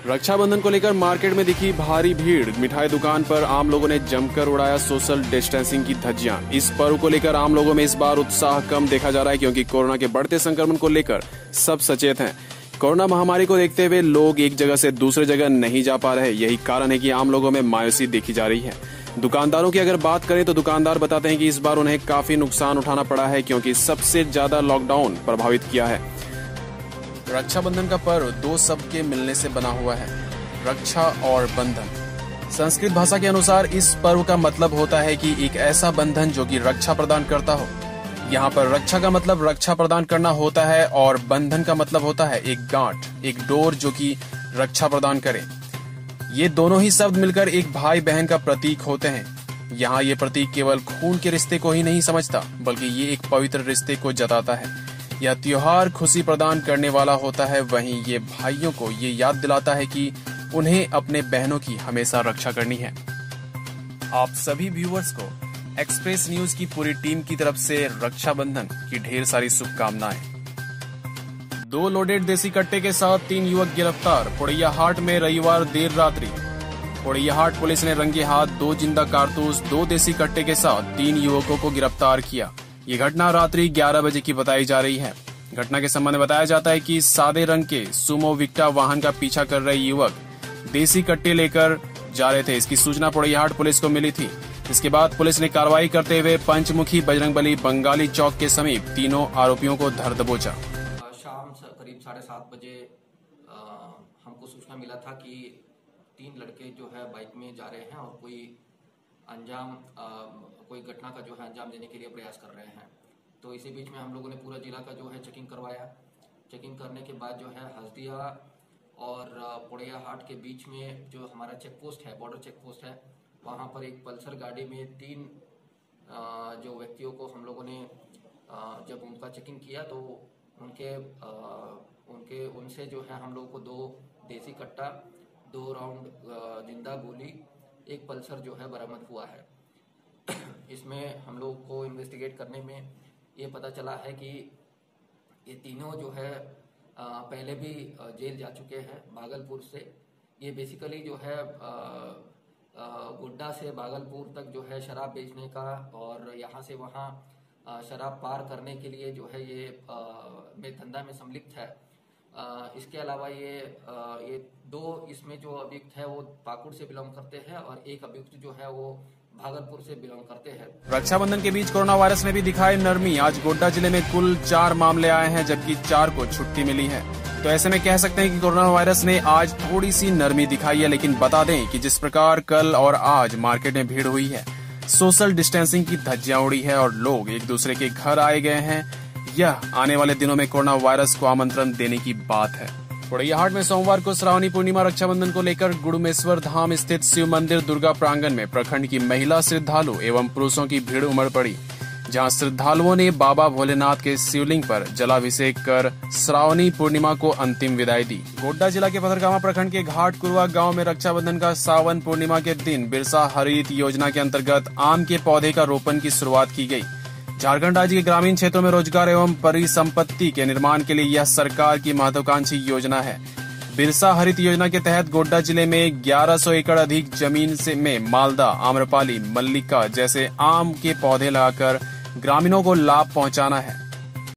रक्षाबंधन को लेकर मार्केट में दिखी भारी भीड़। मिठाई दुकान पर आम लोगों ने जमकर उड़ाया सोशल डिस्टेंसिंग की धज्जियां। इस पर्व को लेकर आम लोगों में इस बार उत्साह कम देखा जा रहा है, क्योंकि कोरोना के बढ़ते संक्रमण को लेकर सब सचेत हैं। कोरोना महामारी को देखते हुए लोग एक जगह से दूसरे जगह नहीं जा पा रहे। यही कारण है कि आम लोगों में मायूसी देखी जा रही है। दुकानदारों की अगर बात करें तो दुकानदार बताते हैं कि इस बार उन्हें काफी नुकसान उठाना पड़ा है, क्योंकि सबसे ज्यादा लॉकडाउन प्रभावित किया है। रक्षाबंधन का पर्व दो शब्द के मिलने से बना हुआ है, रक्षा और बंधन। संस्कृत भाषा के अनुसार इस पर्व का मतलब होता है कि एक ऐसा बंधन जो कि रक्षा प्रदान करता हो। यहाँ पर रक्षा का मतलब रक्षा प्रदान करना होता है और बंधन का मतलब होता है एक गांठ, एक डोर जो कि रक्षा प्रदान करे। ये दोनों ही शब्द मिलकर एक भाई बहन का प्रतीक होते हैं। यहाँ ये प्रतीक केवल खून के रिश्ते को ही नहीं समझता, बल्कि ये एक पवित्र रिश्ते को जताता है। यह त्योहार खुशी प्रदान करने वाला होता है। वहीं ये भाइयों को ये याद दिलाता है कि उन्हें अपने बहनों की हमेशा रक्षा करनी है। आप सभी व्यूअर्स को एक्सप्रेस न्यूज की पूरी टीम की तरफ से रक्षाबंधन की ढेर सारी शुभकामनाएं। 2 लोडेड देसी कट्टे के साथ 3 युवक गिरफ्तार। पोड़ैयाहाट में रविवार देर रात्रि पोड़ैयाहाट पुलिस ने रंगे हाथ 2 जिंदा कारतूस, 2 देसी कट्टे के साथ 3 युवकों को गिरफ्तार किया। ये घटना रात्रि 11 बजे की बताई जा रही है। घटना के संबंध में बताया जाता है कि सादे रंग के सुमो विक्टा वाहन का पीछा कर रहे युवक देसी कट्टे लेकर जा रहे थे। इसकी सूचना पोड़ैयाहाट पुलिस को मिली थी। इसके बाद पुलिस ने कार्रवाई करते हुए पंचमुखी बजरंगबली बंगाली चौक के समीप तीनों आरोपियों को धर दबोचा। शाम करीब 7:30 बजे हमको सूचना मिला था कि 3 लड़के जो है बाइक में जा रहे हैं और कोई घटना का जो है अंजाम देने के लिए प्रयास कर रहे हैं। तो इसी बीच में हम लोगों ने पूरा जिला का जो है चेकिंग करवाया। चेकिंग करने के बाद जो है हल्दिया और पोड़ैयाहाट के बीच में जो हमारा चेक पोस्ट है, बॉर्डर चेक पोस्ट है, वहाँ पर एक पल्सर गाड़ी में 3 जो व्यक्तियों को हम लोगों ने जब उनका चेकिंग किया तो उनसे जो है हम लोगों को 2 देसी कट्टा, 2 राउंड जिंदा गोली, 1 पल्सर जो है बरामद हुआ है। इसमें हम लोग को इन्वेस्टिगेट करने में ये पता चला है कि ये तीनों जो है पहले भी जेल जा चुके हैं भागलपुर से। ये बेसिकली जो है गोड्डा से भागलपुर तक जो है शराब बेचने का और यहाँ से वहाँ शराब पार करने के लिए जो है ये धंधा में सम्मिलित है। इसके अलावा ये 2 इसमें जो अभियुक्त है वो पाकुड़ से बिलोंग करते हैं और 1 अभियुक्त जो है वो भागलपुर से बिलोंग करते हैं। रक्षाबंधन के बीच कोरोना वायरस ने भी दिखाई नरमी। आज गोड्डा जिले में कुल 4 मामले आए हैं, जबकि 4 को छुट्टी मिली है। तो ऐसे में कह सकते हैं कि कोरोना वायरस ने आज थोड़ी सी नरमी दिखाई है। लेकिन बता दें कि जिस प्रकार कल और आज मार्केट में भीड़ हुई है, सोशल डिस्टेंसिंग की धज्जियां उड़ी है और लोग एक दूसरे के घर आए गए हैं, यह आने वाले दिनों में कोरोना वायरस को आमंत्रण देने की बात है। पोड़ैयाहाट में सोमवार को श्रावणी पूर्णिमा रक्षाबंधन को लेकर गुड़मेश्वर धाम स्थित शिव मंदिर दुर्गा प्रांगण में प्रखंड की महिला श्रद्धालु एवं पुरुषों की भीड़ उमड़ पड़ी, जहां श्रद्धालुओं ने बाबा भोलेनाथ के शिवलिंग पर जलाभिषेक कर श्रावणी पूर्णिमा को अंतिम विदाई दी। गोड्डा जिला के पथरगामा प्रखंड के घाट कुरवा गांव में रक्षाबंधन का सावन पूर्णिमा के दिन बिरसा हरित योजना के अंतर्गत आम के पौधे का रोपण की शुरुआत की गई। झारखंड राज्य के ग्रामीण क्षेत्रों में रोजगार एवं परिसंपत्ति के निर्माण के लिए यह सरकार की महत्वाकांक्षी योजना है। बिरसा हरित योजना के तहत गोड्डा जिले में 1100 एकड़ अधिक जमीन में मालदा, आम्रपाली, मल्लिका जैसे आम के पौधे लगाकर ग्रामीणों को लाभ पहुंचाना है।